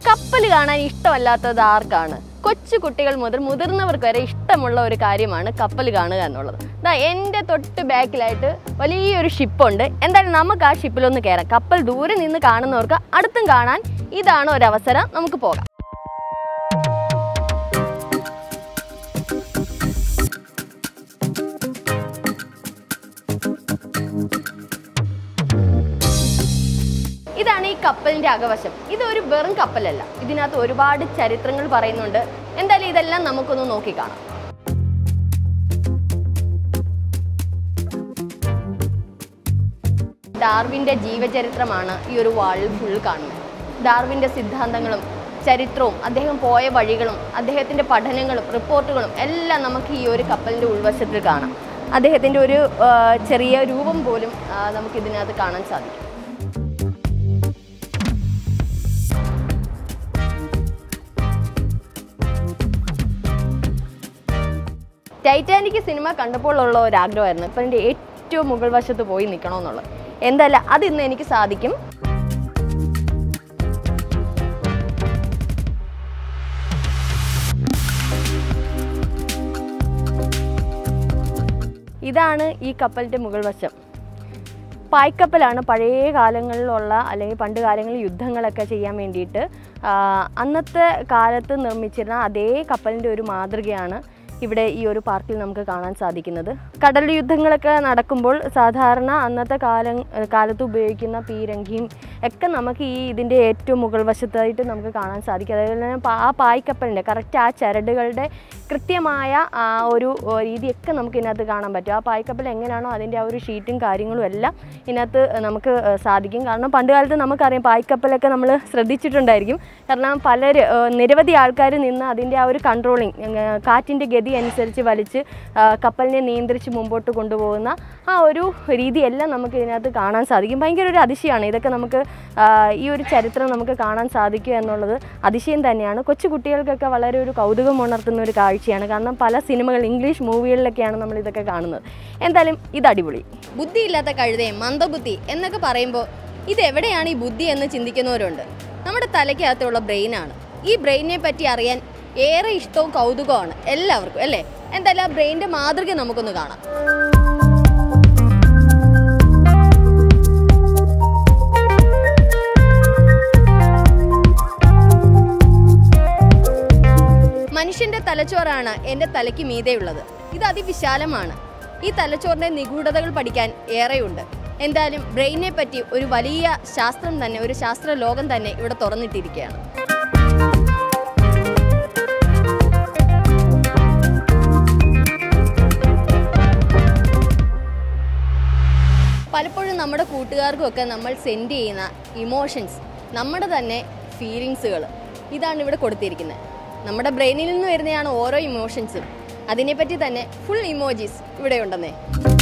കപ്പൽ കാണാൻ ഇഷ്ടമല്ലാത്തത് ആർക്കാണ്? കൊച്ചു കുട്ടികൾ മുതൽ മുതിർന്നവർക്ക് വരെ ഇഷ്ടമുള്ള ഒരു കാര്യമാണ് കപ്പൽ കാണുക എന്നുള്ളത്. എൻ്റെ തൊട്ട് ബാക്കിലായിട്ട് വലിയൊരു ഷിപ്പുണ്ട്. എന്തായാലും നമുക്ക് ആ ഷിപ്പിലൊന്ന് കയറാം. കപ്പൽ ദൂരെ നിന്ന് കാണുന്നവർക്ക് അടുത്തും കാണാൻ ഇതാണ് ഒരവസരം. നമുക്ക് പോകാം. ഇതാണ് ഈ കപ്പലിൻ്റെ അകവശം. ഇതൊരു വെറും കപ്പലല്ല, ഇതിനകത്ത് ഒരുപാട് ചരിത്രങ്ങൾ പറയുന്നുണ്ട്. എന്തായാലും ഇതെല്ലാം നമുക്കൊന്ന് നോക്കിക്കാണാം. ഡാർവിൻ്റെ ജീവചരിത്രമാണ് ഈ ഒരു വാളിൽ ഫുൾ കാണുന്നത്. ഡാർവിൻ്റെ സിദ്ധാന്തങ്ങളും ചരിത്രവും അദ്ദേഹം പോയ വഴികളും അദ്ദേഹത്തിൻ്റെ പഠനങ്ങളും റിപ്പോർട്ടുകളും എല്ലാം നമുക്ക് ഈ ഒരു കപ്പലിൻ്റെ ഉൾവശത്തിൽ കാണാം. അദ്ദേഹത്തിൻ്റെ ഒരു ചെറിയ രൂപം പോലും നമുക്കിതിനകത്ത് കാണാൻ സാധിക്കും. ടൈറ്റാനിക് സിനിമ കണ്ടപ്പോൾ ഉള്ള ഒരു ആഗ്രഹമായിരുന്നു ഇപ്പം എൻ്റെ ഏറ്റവും മുകൾ വശത്ത് പോയി നിൽക്കണമെന്നുള്ളത്. എന്തായാലും അതിന്ന് എനിക്ക് സാധിക്കും. ഇതാണ് ഈ കപ്പലിൻ്റെ മുകൾ വശം. പായ്ക്കപ്പലാണ്. പഴയ കാലങ്ങളിലുള്ള അല്ലെങ്കിൽ പണ്ട് കാലങ്ങളിൽ യുദ്ധങ്ങളൊക്കെ ചെയ്യാൻ വേണ്ടിയിട്ട് അന്നത്തെ കാലത്ത് നിർമ്മിച്ചിരുന്ന അതേ കപ്പലിൻ്റെ ഒരു മാതൃകയാണ് ഇവിടെ ഈ ഒരു പാർക്കിൽ നമുക്ക് കാണാൻ സാധിക്കുന്നത്. കടൽ യുദ്ധങ്ങളൊക്കെ നടക്കുമ്പോൾ സാധാരണ അന്നത്തെ കാലത്ത് ഉപയോഗിക്കുന്ന പീരങ്കിയും ഒക്കെ നമുക്ക് ഇതിൻ്റെ ഏറ്റവും മുകൾ വശത്തായിട്ട് നമുക്ക് കാണാൻ സാധിക്കും. അതുപോലെ തന്നെ ആ പായ്ക്കപ്പലിൻ്റെ കറക്റ്റ് ആ ചരടുകളുടെ കൃത്യമായ ആ ഒരു രീതിയൊക്കെ നമുക്ക് ഇതിനകത്ത് കാണാൻ പറ്റും. ആ പായ്ക്കപ്പൽ എങ്ങനെയാണോ അതിൻ്റെ ആ ഒരു ഷീറ്റും കാര്യങ്ങളും എല്ലാം ഇതിനകത്ത് നമുക്ക് സാധിക്കും. കാരണം പണ്ട് കാലത്ത് നമുക്കറിയാം പായ്ക്കപ്പലൊക്കെ നമ്മൾ ശ്രദ്ധിച്ചിട്ടുണ്ടായിരിക്കും. കാരണം നിരവധി ആൾക്കാർ നിന്ന് അതിൻ്റെ ആ ഒരു കൺട്രോളിങ് കാറ്റിൻ്റെ ഗതി അനുസരിച്ച് വലിച്ച് കപ്പലിനെ നിയന്ത്രിച്ച് മുമ്പോട്ട് കൊണ്ടുപോകുന്ന ആ ഒരു രീതിയെല്ലാം നമുക്ക് ഇതിനകത്ത് കാണാൻ സാധിക്കും. ഭയങ്കര ഒരു അതിശയമാണ്. ഇതൊക്കെ നമുക്ക് ഈ ഒരു ചരിത്രം നമുക്ക് കാണാൻ സാധിക്കുക എന്നുള്ളത് അതിശയം തന്നെയാണ്. കൊച്ചു കുട്ടികൾക്കൊക്കെ വളരെ ഒരു കൗതുകം ഉണർത്തുന്ന ഒരു കാഴ്ചയാണ്. കാരണം പല സിനിമകൾ ഇംഗ്ലീഷ് മൂവികളിലൊക്കെയാണ് നമ്മൾ ഇതൊക്കെ കാണുന്നത്. എന്തായാലും ഇത് അടിപൊളി. ബുദ്ധിയില്ലാത്ത കഴുതയെ മന്ദബുദ്ധി എന്നൊക്കെ പറയുമ്പോൾ ഇതെവിടെയാണ് ഈ ബുദ്ധി എന്ന് ചിന്തിക്കുന്നവരുണ്ട്. നമ്മുടെ തലയ്ക്കകത്തുള്ള ബ്രെയിനാണ്. ഈ ബ്രെയിനിനെ പറ്റി അറിയാൻ ഏറെ ഇഷ്ടവും കൗതുകമാണ് എല്ലാവർക്കും, അല്ലേ? എന്തായാലും ആ ബ്രെയിനിൻ്റെ മാതൃക നമുക്കൊന്ന് കാണാം. മനുഷ്യൻ്റെ തലച്ചോറാണ് എൻ്റെ തലയ്ക്ക് മീതെയുള്ളത്. ഇത് അതിവിശാലമാണ്. ഈ തലച്ചോറിൻ്റെ നിഗൂഢതകൾ പഠിക്കാൻ ഏറെയുണ്ട്. എന്തായാലും ബ്രെയിനിനെ പറ്റി ഒരു വലിയ ശാസ്ത്രം തന്നെ, ഒരു ശാസ്ത്ര ലോകം തന്നെ ഇവിടെ തുറന്നിട്ടിരിക്കുകയാണ്. പലപ്പോഴും നമ്മുടെ കൂട്ടുകാർക്കുമൊക്കെ നമ്മൾ സെൻഡ് ചെയ്യുന്ന ഇമോഷൻസ്, നമ്മുടെ തന്നെ ഫീലിങ്സുകൾ, ഇതാണ് ഇവിടെ കൊടുത്തിരിക്കുന്നത്. നമ്മുടെ ബ്രെയിനിൽ നിന്ന് വരുന്നതാണ് ഓരോ ഇമോഷൻസും. അതിനെപ്പറ്റി തന്നെ ഫുൾ ഇമോജീസ് ഇവിടെ ഉണ്ടെന്നേ.